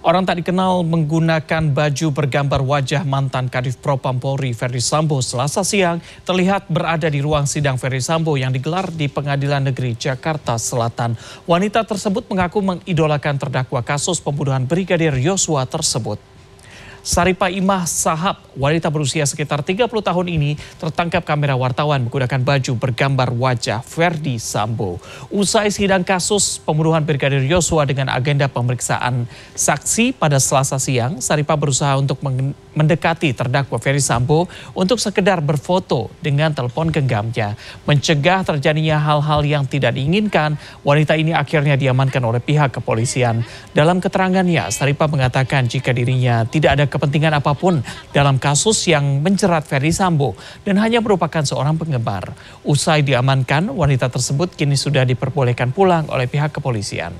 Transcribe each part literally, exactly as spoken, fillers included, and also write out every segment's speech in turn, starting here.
Orang tak dikenal menggunakan baju bergambar wajah mantan Kadif Propam Polri Ferdi Sambo Selasa siang terlihat berada di ruang sidang Ferdi Sambo yang digelar di Pengadilan Negeri Jakarta Selatan. Wanita tersebut mengaku mengidolakan terdakwa kasus pembunuhan Brigadir Yosua tersebut. Saripa Imah Sahab, wanita berusia sekitar tiga puluh tahun ini tertangkap kamera wartawan menggunakan baju bergambar wajah Ferdi Sambo. Usai sidang kasus pembunuhan Brigadir Yosua dengan agenda pemeriksaan saksi pada Selasa siang, Saripa berusaha untuk mendekati terdakwa Ferdi Sambo untuk sekedar berfoto dengan telepon genggamnya. Mencegah terjadinya hal-hal yang tidak diinginkan, wanita ini akhirnya diamankan oleh pihak kepolisian. Dalam keterangannya, Saripa mengatakan jika dirinya tidak ada kepentingan apapun dalam kasus yang menjerat Ferdi Sambo dan hanya merupakan seorang penggemar. Usai diamankan, wanita tersebut kini sudah diperbolehkan pulang oleh pihak kepolisian.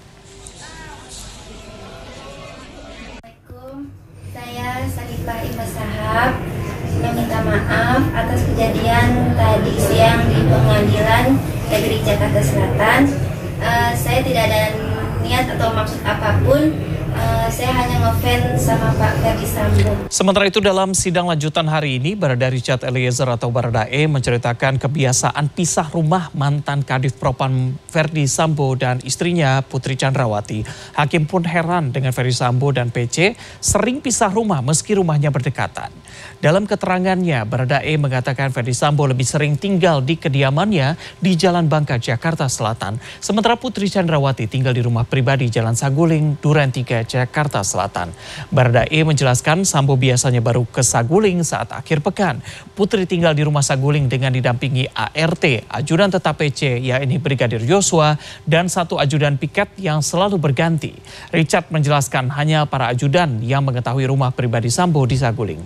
Saya Saripa Imah Sahab meminta maaf atas kejadian tadi siang di Pengadilan Negeri Jakarta Selatan. Uh, saya tidak ada niat atau maksud apapun. Uh, saya hanya ngefans sama Pak Ferdi Sambo. Sementara itu dalam sidang lanjutan hari ini, Barada Richard Eliezer atau Baradae menceritakan kebiasaan pisah rumah mantan Kadif Propam Ferdi Sambo dan istrinya Putri Chandrawati. Hakim pun heran dengan Ferdi Sambo dan P C sering pisah rumah meski rumahnya berdekatan. Dalam keterangannya, Baradae mengatakan Ferdi Sambo lebih sering tinggal di kediamannya di Jalan Bangka, Jakarta Selatan. Sementara Putri Chandrawati tinggal di rumah pribadi Jalan Saguling, Duren tiga, Jakarta Selatan. Baradae menjelaskan Sambo biasanya baru ke Saguling saat akhir pekan. Putri tinggal di rumah Saguling dengan didampingi A R T, ajudan tetap P C, yakni Brigadir Yosua, dan satu ajudan piket yang selalu berganti. Richard menjelaskan hanya para ajudan yang mengetahui rumah pribadi Sambo di Saguling.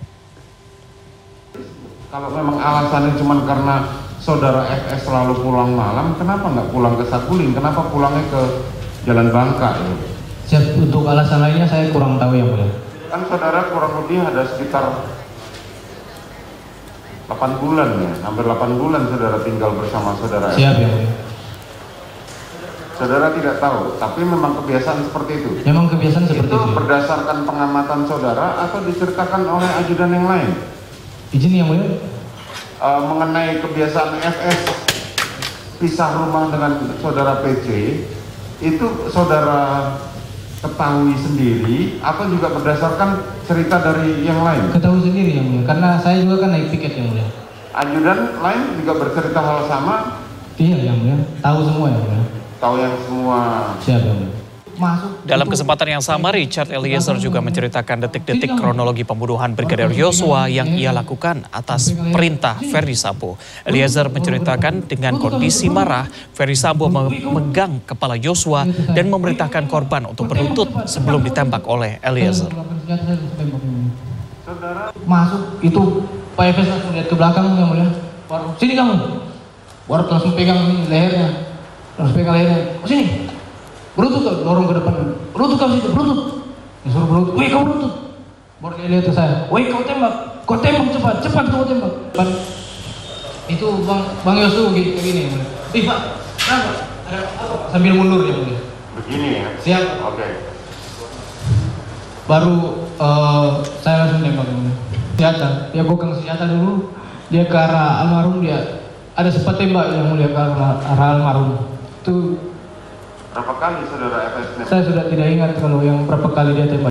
Kalau memang alasannya cuma karena saudara F S selalu pulang malam, kenapa nggak pulang ke Saguling? Kenapa pulangnya ke Jalan Bangka? Ya? Siap, untuk alasan lainnya saya kurang tahu ya mulia. Kan saudara kurang lebih ada sekitar delapan bulan ya, hampir delapan bulan saudara tinggal bersama saudara. Siap ya mulia. Saudara tidak tahu, tapi memang kebiasaan seperti itu. Memang kebiasaan seperti itu. Itu berdasarkan pengamatan saudara atau diceritakan oleh ajudan yang lain? Izin yang mulia. Uh, mengenai kebiasaan F S pisah rumah dengan saudara P C, itu saudara ketahui sendiri atau juga berdasarkan cerita dari yang lain? Ketahui sendiri yang mulia, karena saya juga kan naik piket yang mulia. Ajudan lain juga bercerita hal sama? Iya yang mulia, tahu semua yang mulia. Tahu yang semua. Siap yang mulia. Masuk. Dalam kesempatan yang sama, Richard Eliezer juga menceritakan detik-detik kronologi pembunuhan Brigadir Yosua yang ia lakukan atas perintah Ferdi Sambo. Eliezer menceritakan dengan kondisi marah, Ferdi Sambo memegang kepala Yosua dan memerintahkan korban untuk berlutut sebelum ditembak oleh Eliezer. Masuk itu Pak F S langsung lihat ke belakang yang mulia. Baru sini kamu. Baru langsung pegang ini lehernya. Langsung pegang lehernya. Oh, sini. Berlutut tuh, dorong ke depan. Berlutut kamu situ, berlutut. Disuruh berlutut. Wih, kau berlutut. Baru dia lihat ke saya. Wih, kau tembak. Kau tembak cepat, cepat kau tembak. Itu Bang Bang Yosua kayak gini. Ih, Pak. Kenapa? Ada apa? Sambil mundur ya, mulia. Begini ya. Siap. Oke. Okay. Baru uh, saya langsung tembak. Senjata. Dia bukan senjata dulu. Dia ke arah almarhum, dia ada sempat tembak yang mulia ke arah, arah almarhum. Itu berapa kali saudara F S? Saya sudah tidak ingat kalau yang berapa kali dia tembak.